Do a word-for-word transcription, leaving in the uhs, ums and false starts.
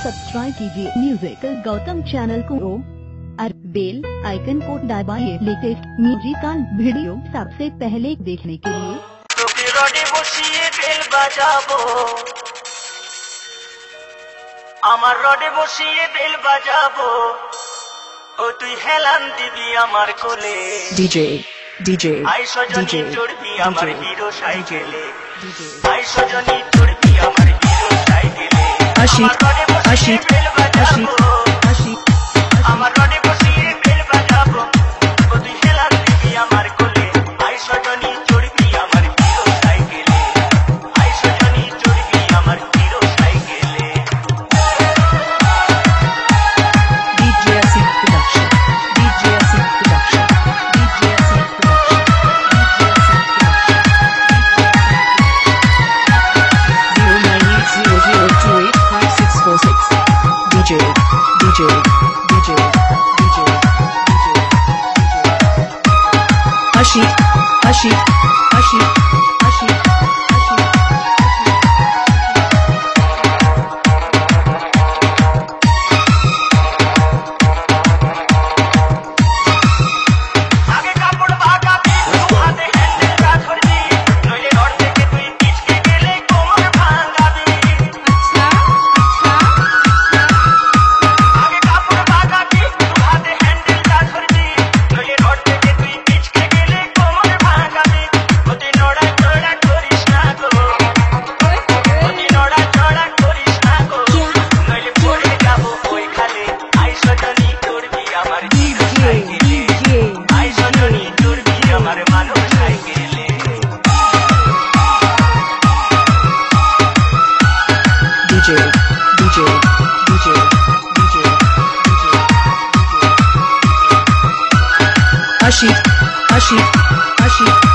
Subscribe कीजिए music Gautam channel को और बेल आइकन को दबाइए लेटेस्ट म्यूजिकल वीडियो सबसे पहले देखने के लिए। তোকে রডে বসিয়ে বেল বাজাবো, আমার রডে বসিয়ে বেল বাজাবো, ও তুই হেলান দিবি আমার কোলে। ডিজে ডিজে আই সজনী চড়বি আমার হিরো সাইকেলে, আই সজনী চড়বি আমার হিরো সাইকেলে। আশিক আশিক আশিক আশিক আমার রডে বসিয়ে বেল বাজাবো, ও তুই হেলান দিবি আমার কোলে। আই সজনী চড়বি আমার হিরো সাইকেলে, আই সজনী চড়বি আমার হিরো সাইকেলে। DJ Ashik production, DJ Ashik production, DJ Ashik production, zero nine eight zero zero two eight five six four six. DJ DJ DJ DJ DJ Ashik Ashik Ashik Ashik Ashik আগে কাপড় ভাগাবি, হাতে হ্যান্ডেল কা ধরবি, নইলে ঘর থেকে তুই পিছকে গেলে কোমর ভাঙাবি। আচ্ছা আচ্ছা আগে কাপড় ভাগাবি, হাতে হ্যান্ডেল কা ধরবি, নইলে ঘর থেকে তুই পিছকে গেলে কোমর ভাঙাবি। অতি নড়া চড়া করিস না গো, অতি নড়া চড়া করিস না গো, নইলে পড়ে যাবো ওই খালে। আই সজনী চড়বি আমার হিরো সাইকেলে, আই সজনী চড়বি আমার মানব সাইকেলে। DJ DJ DJ DJ DJ Ashik Ashik Ashiq